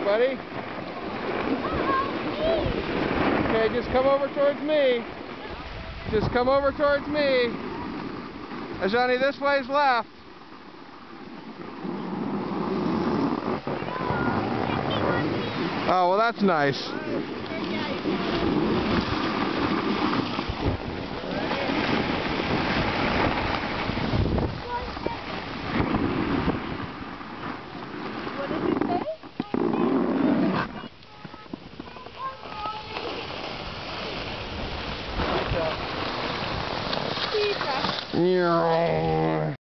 buddy. Okay, just come over towards me. Just come over towards me. Johnny, this way's left. Oh, well, that's nice.